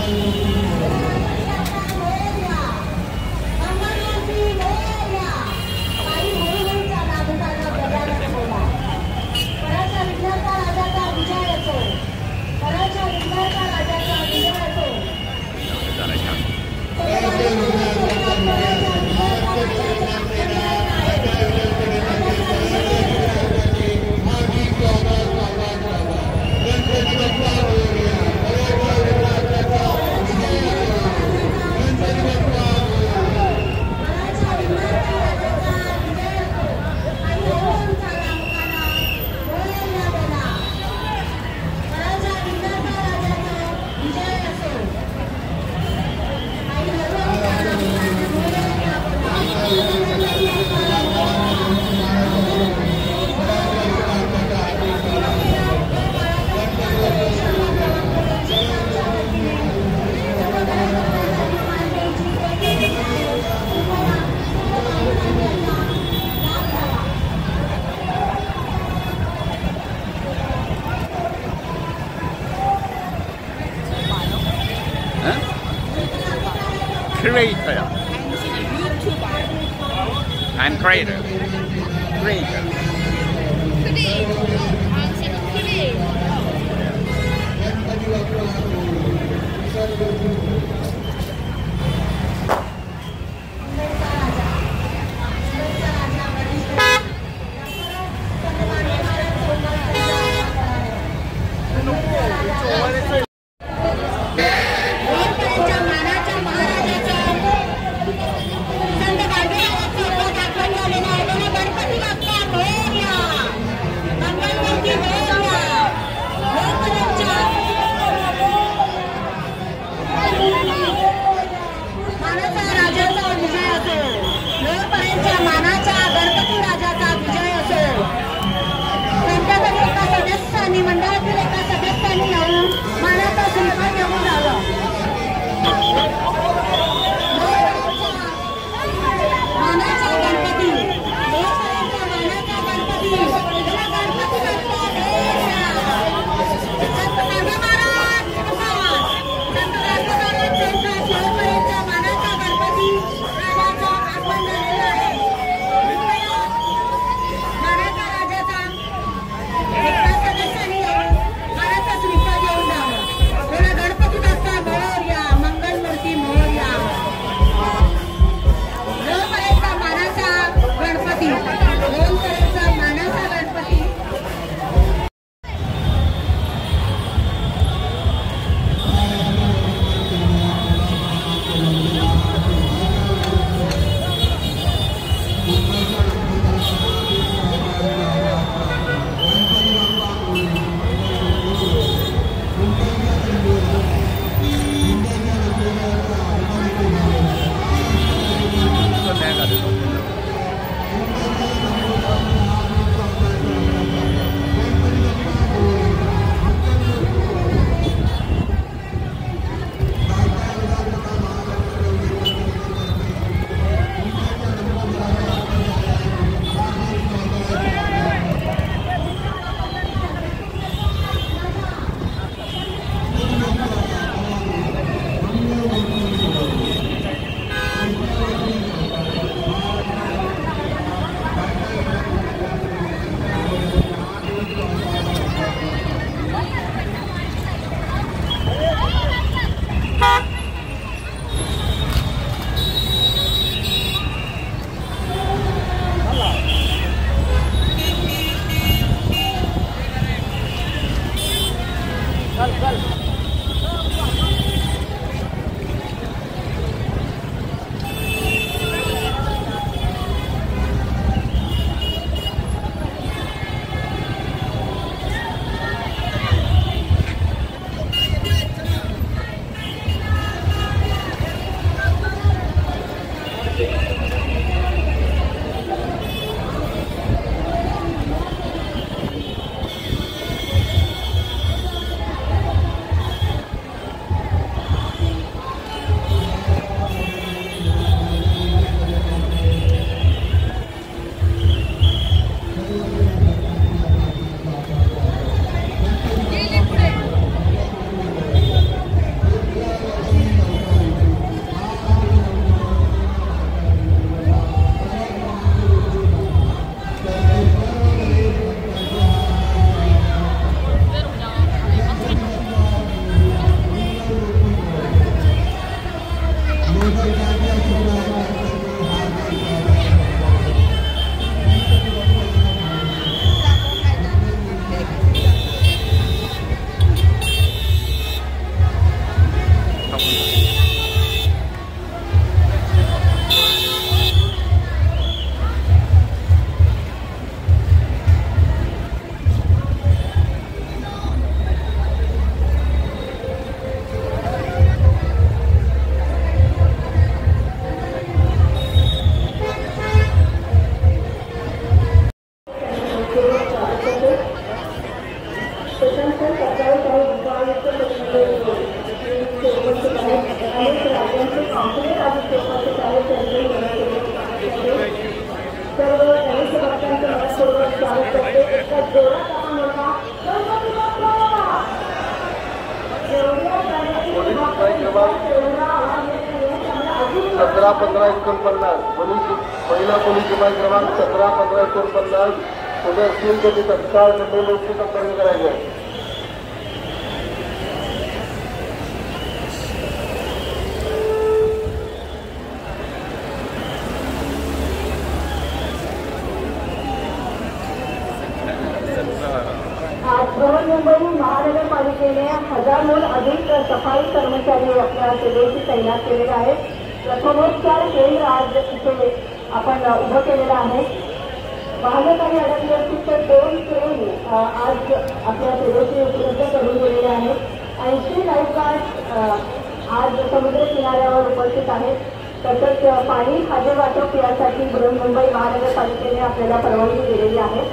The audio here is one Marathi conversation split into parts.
Creator. I'm creator. Creator. पाय क्रमांक 17-15-49 पहिला पोलीस पाय क्रमांक 17-15-49 उद्या असतील तर ते तत्काळ मंडळाशी संपर्क करायचा आहे. बृहन्मुंबई महानगरपालिकेने 1000हून अधिक सफाई कर्मचारी आपल्या सेवेची तैनात केलेले आहेत. प्रथमोपचार केंद्र आज इथे आपण उभं केलेलं आहे. वाहनं काही अडकली असतील तर 2 ट्रेन आज आपल्या सेवेची उपलब्ध करून दिलेले आहेत. 80 लाईफगार्ड आज समुद्र किनाऱ्यावर उपस्थित आहेत. तसंच पाणी खाद्य वाटप यासाठी बृहन्मुंबई महानगरपालिकेने आपल्याला परवानगी दिलेली आहे.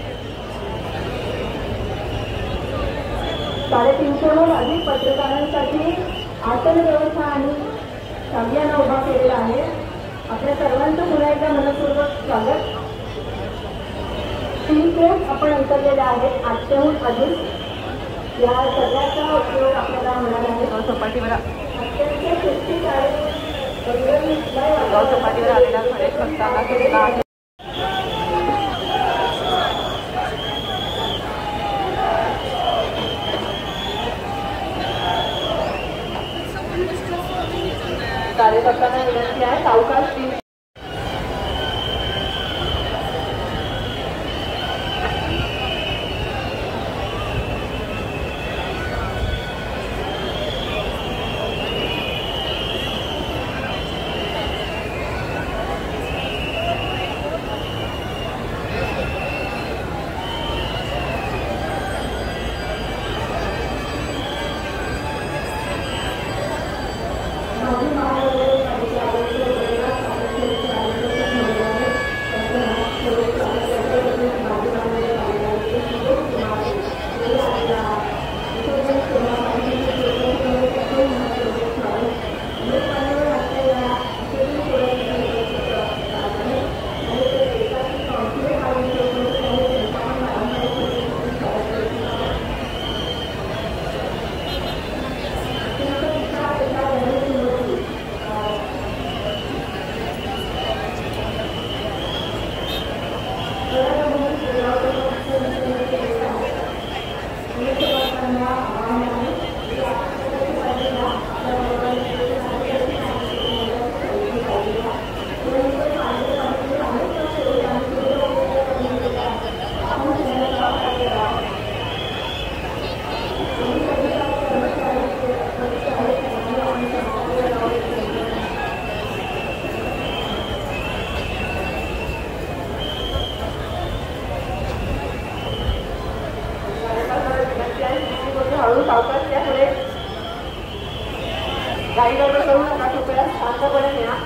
350हून अधिक पत्रकारांसाठी आसन व्यवस्था आणि शामियाना उभा केलेला आहे. आपल्या सर्वांचं पुन्हा एकदा मनपूर्वक स्वागत. 3 कोट आपण अंतरलेले आहेत. 800हून अधिक या सगळ्याचा उपयोग आपल्याला होणार आहे. सपाटीवर अत्यंत सुरक्षित आहे. सपाटीवर आलेला फरेश भक्तांना सुद्धा आहे. कार्यकर्त्यांना विनंती आहे सावकाश गाडी गडबड करू नका. कृपया शांतपणे न्या.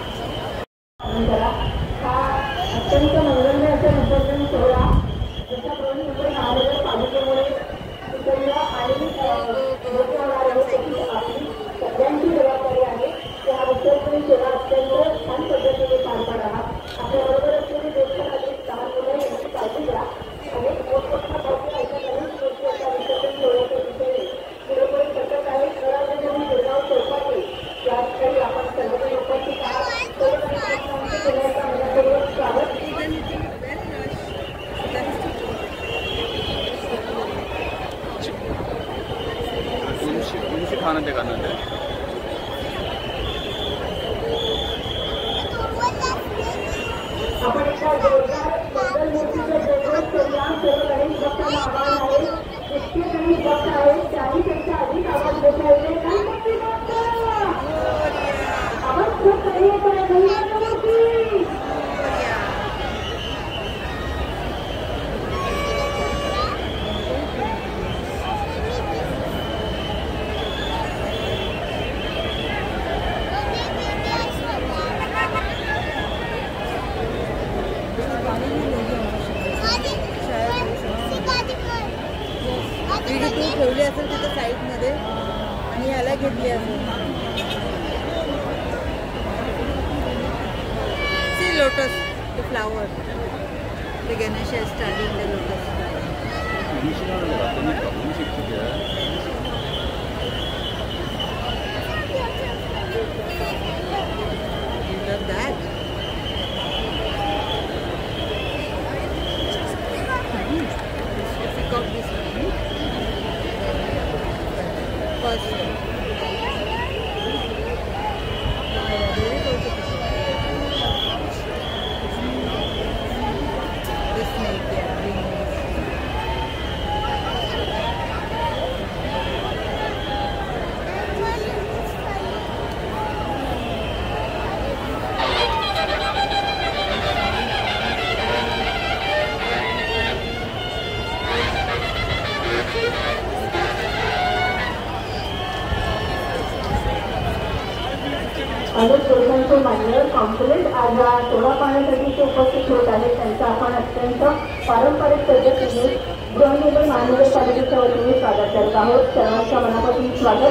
हा अत्यंत मनोरंजन असा विसर्जन सोहळा जसा बृहन्मुंबई महानगरपालिकेमुळे सुसज्ज आणि योग्य होणार आहे त्याची आपली सगळ्यांची जबाबदारी आहे. त्या विसर्जन सोहळा अत्यंत छान पद्धतीने पार पाडा. आपल्याबरोबर असलेली ज्येष्ठ नागरिक 6 मुलं यांची काळजी घ्या. अनेक मोठमोठ्या पावसाळ्या अशा नवीन गोष्टी आता विसर्जन सोहळ्याच्या दिशेने पुढे सतत आहेत. घराजवळून बेळगाव चौपाटी यासाठी आपण सर्वजण उपस्थित आहात. स्वागत. खाने का आनंद है. आपण एका जोरदार मंगल मूर्तीच्या जवळ करूया. सर्व गणेश भक्तांना आवाहन आहे. जितके गणेश भक्त आहेत त्याहीपेक्षा अधिक आवाज बसायचे. गणपती बाप्पा आवाज खूप कमी येतो. ठेवली असेल तिथे साईडमध्ये आणि याला घेतली असेल. See lotus the flower the Ganesh is studying the lotus. first. Very beautiful. The snake, yeah, green one. अनेक देशांचे मान्यवर कॉन्सुलेट आज या सोडा पाहण्यासाठी ते उपस्थित होत आहेत. त्यांचं आपण अत्यंत पारंपरिक पद्धतीने गृहनिर्माण महानगरपालिकेच्या वतीने स्वागत करत आहोत. सर्वांच्या मनापासून स्वागत.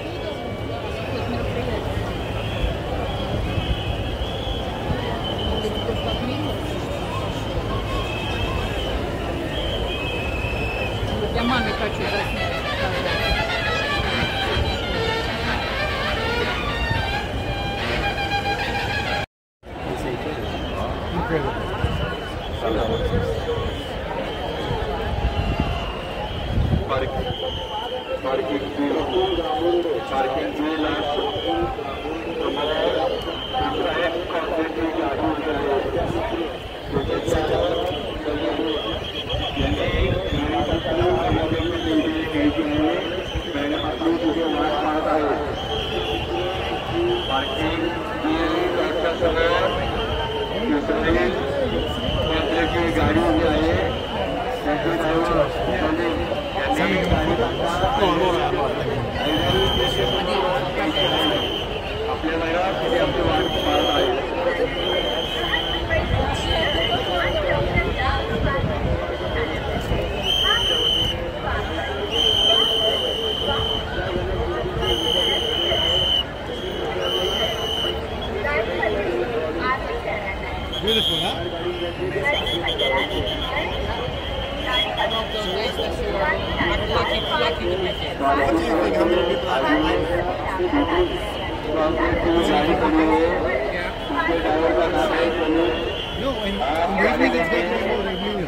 Beautiful, huh? No, in English it's got more reviewing.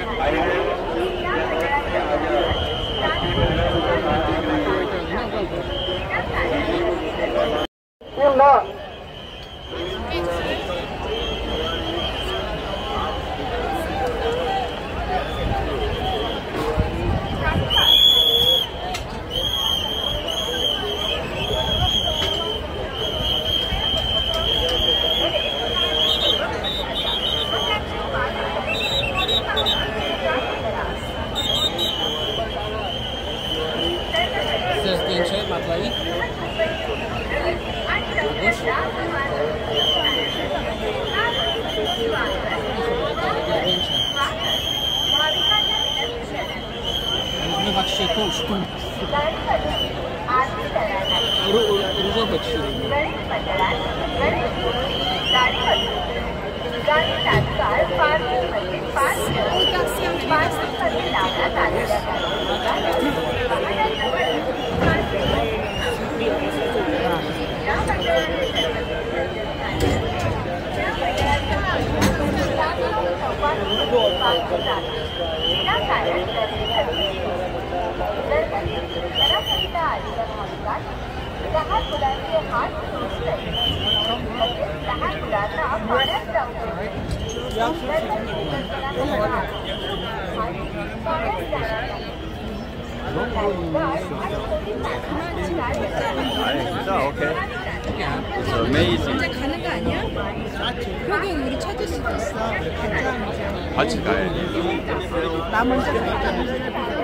Okay. It's amazing. 이제 가는 거 아니야? 여기 우리 찾을 수도 있어. 같이 가야지. 나 먼저 갈까?